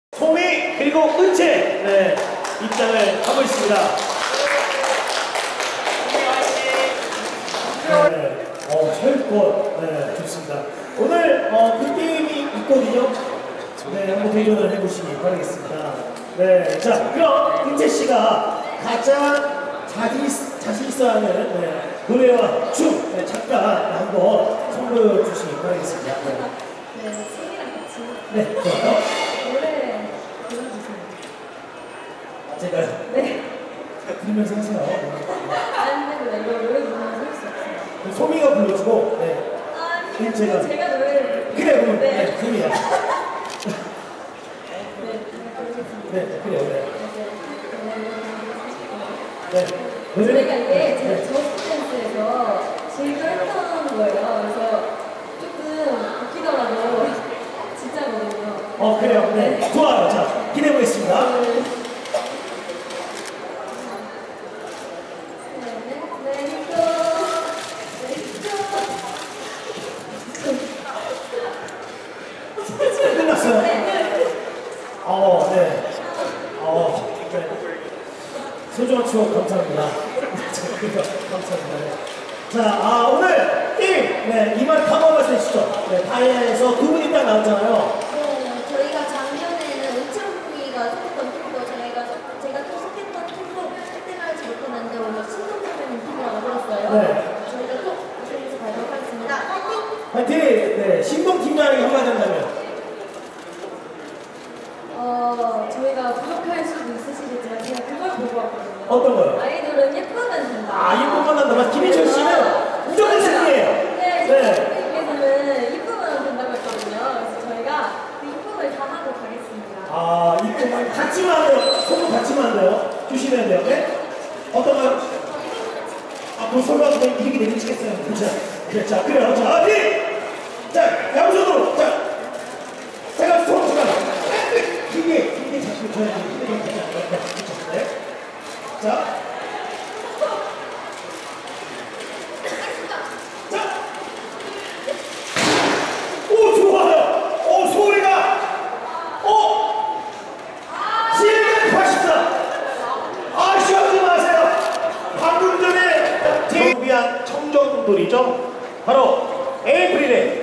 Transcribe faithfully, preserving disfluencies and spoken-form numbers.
소미 그리고 은채 네, 입장을 하고 있습니다. 네, 어, 철권 네, 좋습니다. 오늘 어, 그 게임이 있거든요. 네, 한번 도전을 해보시기 바라겠습니다. 네, 자 그럼 은채 씨가 가장 자신, 자신 있어하는 네, 노래와 춤 네, 잠깐 한번 선보여 주시기 바라겠습니다. 네, 네, 소미랑 같이. 네 좋아요. 노래 불러주세요. 제가요? 네. 들으면서 하세요. 안 됩니다. 이거 노래 부르면서 할 수 없어요. 소미가 불러주고, 네. 아니, 제가. 제가 노래를. 그래, 그럼, 네. 네, 소미야. 네, 제가 부르겠습니다. 네, 그래요, 네. 네. 네. 저희가 이게 네. 제가 네. 저스트댄스에서 즐겨했던 거예요. 그래서 조금 웃기더라도 진짜거든요. 어, 그래요, 네. 좋아요. 자, 기대해보겠습니다. 네. 끝났어요? 어, 네. 어, 네. 소중한 추억 감사합니다. 감사합니다. 네. 자, 아, 오늘 게임, 네, 이만 한번 말씀해주시죠. 네, 다이아에서 두 분이 딱 나왔잖아요. 네, 저희가 작년에는 은채언니가 속했던 팀도 저희가 속- 제가 또 속했던 팀도 획득하지 못했는데 오늘 신동선배님 팀이라고 들었어요. 네. 저희가 또 우승해서 가도록 하겠습니다. 화이팅! 파이팅! 네, 신동 팀장에게 한마디 한다면. 어, 저희가 부족할 수도 있으시겠지만 제가 그걸 보고 왔거든요. 어떤 거요? 아이돌은 예쁘면 된다. 아, 예쁘면 된다. 김희철 씨는 무조건 승리예요. 네, 네. 선생님께서는 예쁘면 된다고 했거든요. 그래서 저희가 그 예쁨을 다 하고 가겠습니다. 아, 이쁘면 같이만 안 돼요. 손도 같이만 안 돼요. 주시면 돼요. 네? 어떤가요? 아, 그 손으로 그냥 이렇게 내리치겠어요. 자, 그래, 자, 그래요. 자, 네. 자, 양손으로. 자, 제가 손, 제가. 이게, 이게 자꾸 저희 이게 되지 않아요? 네, 그렇죠. 네. 자. 자. 오, 좋아요. 오, 소리가. 오. 칠백팔십사. 아, 쉬어지 마세요. 방금 전에 제일 위한 청정돌이죠. 바로 에이프릴의